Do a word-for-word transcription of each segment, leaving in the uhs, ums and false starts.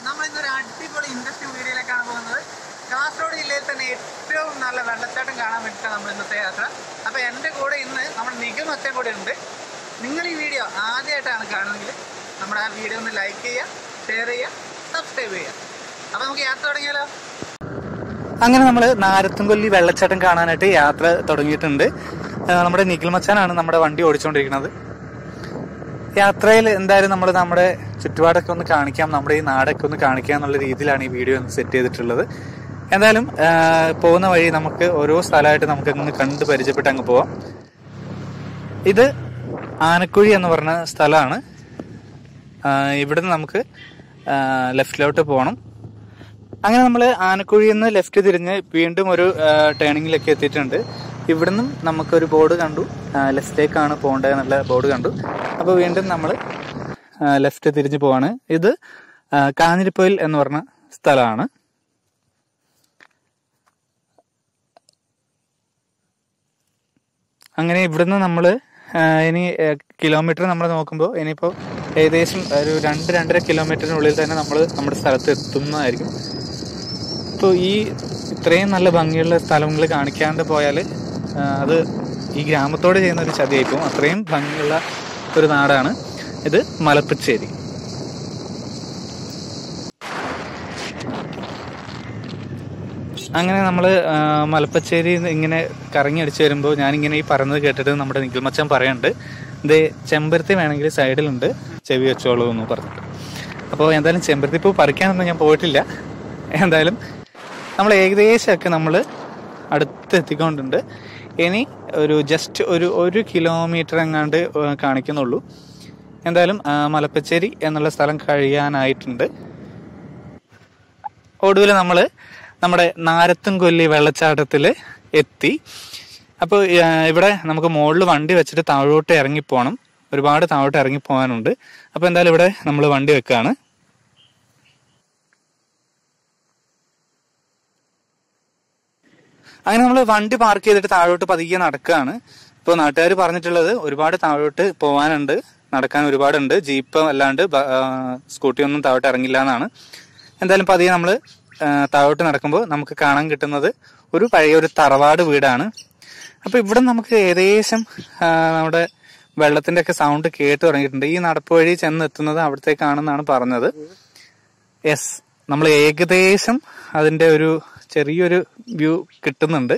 നമ്മൾ ഇന്നൊരു അടിപൊളി ഇൻട്രസ്റ്റിംഗ് വീഡിയോയിലേക്കാണ് പോകുന്നത്. കാസർഗോഡ് ജില്ലയിൽ തന്നെ ഏറ്റവും നല്ല വെള്ളച്ചാട്ടം കാണാൻ വേണ്ടിയിട്ടാണ് നമ്മൾ ഇന്നത്തെ യാത്ര. അപ്പോൾ എൻ്റെ കൂടെ ഇന്ന് നമ്മുടെ നിഖിൽ മച്ചൻ കൂടെ ഉണ്ട്. നിങ്ങൾ ഈ വീഡിയോ ആദ്യമായിട്ടാണ് കാണുന്നതെങ്കിൽ നമ്മുടെ ആ വീഡിയോ ഒന്ന് ലൈക്ക് ചെയ്യുക, ഷെയർ ചെയ്യുക, സബ്സ്ക്രൈബ് ചെയ്യുക. അപ്പോൾ നമുക്ക് യാത്ര തുടങ്ങിയാലോ? അങ്ങനെ നമ്മൾ നാരത്തുംകൊല്ലി വെള്ളച്ചാട്ടം കാണാനായിട്ട് യാത്ര തുടങ്ങിയിട്ടുണ്ട്. നമ്മുടെ നിഖിൽ മച്ചാനാണ് നമ്മുടെ വണ്ടി ഓടിച്ചുകൊണ്ടിരിക്കുന്നത്. യാത്രയിൽ എന്തായാലും നമ്മൾ നമ്മുടെ ചുറ്റുപാടൊക്കെ ഒന്ന് കാണിക്കാം, നമ്മുടെ ഈ നാടൊക്കെ ഒന്ന് കാണിക്കാം എന്നുള്ള രീതിയിലാണ് ഈ വീഡിയോ ഒന്ന് സെറ്റ് ചെയ്തിട്ടുള്ളത്. എന്തായാലും പോകുന്ന വഴി നമുക്ക് ഓരോ സ്ഥലമായിട്ട് നമുക്ക് അങ്ങ് കണ്ട് പരിചയപ്പെട്ട് അങ്ങ് പോവാം. ഇത് ആനക്കുഴി എന്ന് പറഞ്ഞ സ്ഥലമാണ്. ഇവിടുന്ന് നമുക്ക് ലെഫ്റ്റിലോട്ട് പോകണം. അങ്ങനെ നമ്മൾ ആനക്കുഴിയിൽ നിന്ന് ലെഫ്റ്റ് തിരിഞ്ഞ് വീണ്ടും ഒരു ടേണിങ്ങിലേക്ക് എത്തിയിട്ടുണ്ട്. ഇവിടുന്നും നമുക്കൊരു ബോർഡ് കണ്ടു, ലെഫ്റ്റിലേക്കാണ് പോകേണ്ടത് എന്നുള്ള ബോർഡ് കണ്ടു. അപ്പോൾ വീണ്ടും നമ്മൾ ലെഫ്റ്റ് തിരിഞ്ഞ് പോവാണ്. ഇത് കാഞ്ഞിരപ്പൊയിൽ എന്ന് പറഞ്ഞ സ്ഥലമാണ്. അങ്ങനെ ഇവിടുന്ന് നമ്മൾ ഇനി കിലോമീറ്റർ നമ്മൾ നോക്കുമ്പോൾ ഇനിയിപ്പോൾ ഏകദേശം ഒരു രണ്ട് രണ്ടര കിലോമീറ്ററിനുള്ളിൽ തന്നെ നമ്മൾ നമ്മുടെ സ്ഥലത്ത് എത്തുന്നതായിരിക്കും. ഇപ്പോൾ ഈ ഇത്രയും നല്ല ഭംഗിയുള്ള സ്ഥലങ്ങൾ കാണിക്കാണ്ട് പോയാൽ അത് ഈ ഗ്രാമത്തോട് ചെയ്യുന്ന ഒരു ചതിയായിപ്പോവും. അത്രയും ഭംഗിയുള്ള ഒരു നാടാണ് ഇത്, മലപ്പച്ചേരി. അങ്ങനെ നമ്മൾ മലപ്പച്ചേരി ഇങ്ങനെ കറങ്ങി അടിച്ചു വരുമ്പോൾ ഞാനിങ്ങനെ ഈ പറയുന്നത് കേട്ടിട്ട് നമ്മുടെ നിഖിൽ മച്ചാൻ പറയുന്നുണ്ട്, ഇത് ചെമ്പരത്തി വേണമെങ്കിൽ സൈഡിലുണ്ട്, ചെവി വെച്ചോളൂ എന്ന് പറഞ്ഞിട്ട്. അപ്പോൾ എന്തായാലും ചെമ്പരത്തി പൂ പറിക്കാനൊന്നും ഞാൻ പോയിട്ടില്ല. എന്തായാലും നമ്മൾ ഏകദേശമൊക്കെ നമ്മൾ അടുത്ത് എത്തിക്കൊണ്ടുണ്ട്. ഇനി ഒരു ജസ്റ്റ് ഒരു ഒരു കിലോമീറ്റർ എങ്ങാണ്ട് കാണിക്കുന്നുള്ളൂ. എന്തായാലും മലപ്പച്ചേരി എന്നുള്ള സ്ഥലം കഴിയാനായിട്ടുണ്ട്. ഒടുവിൽ നമ്മൾ നമ്മുടെ നാരത്തുംകൊല്ലി വെള്ളച്ചാട്ടത്തിൽ എത്തി. അപ്പോൾ ഇവിടെ നമുക്ക് മുകളിൽ വണ്ടി വെച്ചിട്ട് താഴോട്ട് ഇറങ്ങിപ്പോകണം. ഒരുപാട് താഴോട്ട് ഇറങ്ങിപ്പോകാനുണ്ട്. അപ്പോൾ എന്തായാലും ഇവിടെ നമ്മൾ വണ്ടി വെക്കുകയാണ്. അങ്ങനെ നമ്മൾ വണ്ടി പാർക്ക് ചെയ്തിട്ട് താഴോട്ട് പതിയെ നടക്കുകയാണ്. ഇപ്പോൾ നാട്ടുകാർ പറഞ്ഞിട്ടുള്ളത് ഒരുപാട് താഴോട്ട് പോകാനുണ്ട്, നടക്കാൻ ഒരുപാടുണ്ട്, ജീപ്പ് അല്ലാണ്ട് സ്കൂട്ടി ഒന്നും താഴോട്ട് ഇറങ്ങില്ല എന്നാണ്. എന്തായാലും പതിയെ നമ്മൾ താഴോട്ട് നടക്കുമ്പോൾ നമുക്ക് കാണാൻ കിട്ടുന്നത് ഒരു പഴയ ഒരു തറവാട് വീടാണ്. അപ്പോൾ ഇവിടെ നമുക്ക് ഏകദേശം നമ്മുടെ വെള്ളത്തിന്റെ ഒക്കെ സൗണ്ട് കേട്ട് തുടങ്ങിയിട്ടുണ്ട്. ഈ നടപ്പ് വഴി ചെന്ന് എത്തുന്നത് അവിടത്തേക്കാണെന്നാണ് പറഞ്ഞത്. യെസ്, നമ്മൾ ഏകദേശം അതിന്റെ ഒരു ചെറിയൊരു വ്യൂ കിട്ടുന്നുണ്ട്.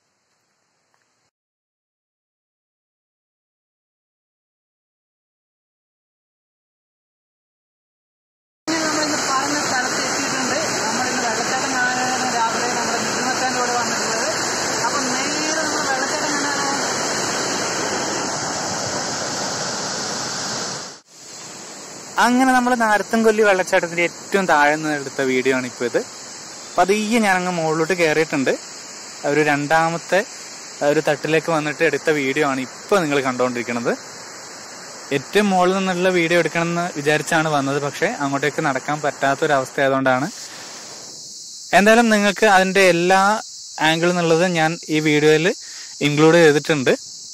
അങ്ങനെ നമ്മൾ നാരത്തുംകൊല്ലി വെള്ളച്ചാട്ടത്തിന്റെ ഏറ്റവും താഴെ നിന്ന് എടുത്ത വീഡിയോ ആണ് ഇപ്പോൾ ഇത്. പതിയെ ഞാനങ്ങ് മുകളിലോട്ട് കയറിയിട്ടുണ്ട്. ഒരു രണ്ടാമത്തെ ഒരു തട്ടിലേക്ക് വന്നിട്ട് എടുത്ത വീഡിയോ ആണ് ഇപ്പോൾ നിങ്ങൾ കണ്ടുകൊണ്ടിരിക്കുന്നത്. ഏറ്റവും മുകളിൽ നിന്നുള്ള വീഡിയോ എടുക്കണമെന്ന് വിചാരിച്ചാണ് വന്നത്, പക്ഷെ അങ്ങോട്ടേക്ക് നടക്കാൻ പറ്റാത്തൊരവസ്ഥ ആയതുകൊണ്ടാണ്. എന്തായാലും നിങ്ങൾക്ക് അതിന്റെ എല്ലാ ആംഗിളിൽ നിന്നുള്ളത് ഞാൻ ഈ വീഡിയോയിൽ ഇൻക്ലൂഡ് ചെയ്തിട്ടുണ്ട്.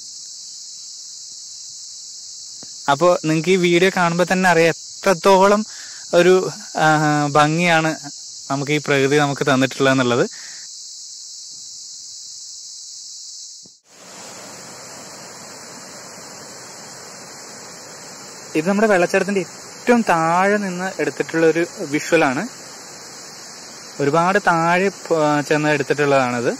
അപ്പോൾ നിങ്ങൾക്ക് ഈ വീഡിയോ കാണുമ്പോൾ തന്നെ അറിയാം എത്രത്തോളം ഒരു ഭംഗിയാണ് നമുക്ക് ഈ പ്രകൃതി നമുക്ക് തന്നിട്ടുള്ളത് എന്നുള്ളത്. ഇത് നമ്മുടെ വെള്ളച്ചാട്ടത്തിന്റെ ഏറ്റവും താഴെ നിന്ന് എടുത്തിട്ടുള്ള ഒരു വിഷ്വലാണ്. ഒരുപാട് താഴെ ചെന്ന് എടുത്തിട്ടുള്ളതാണിത്.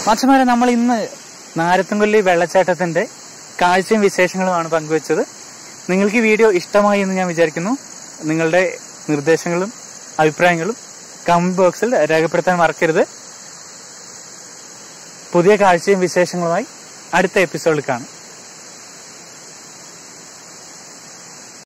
മച്ചന്മാരെ, നമ്മൾ ഇന്ന് നാരത്തുംകൊല്ലി വെള്ളച്ചാട്ടത്തിന്റെ കാഴ്ചയും വിശേഷങ്ങളുമാണ് പങ്കുവച്ചത്. നിങ്ങൾക്ക് ഈ വീഡിയോ ഇഷ്ടമായി എന്ന് ഞാൻ വിചാരിക്കുന്നു. നിങ്ങളുടെ നിർദ്ദേശങ്ങളും അഭിപ്രായങ്ങളും കമന്റ് ബോക്സിൽ രേഖപ്പെടുത്താൻ മറക്കരുത്. പുതിയ കാഴ്ചയും വിശേഷങ്ങളുമായി അടുത്ത എപ്പിസോഡിൽ കാണാം.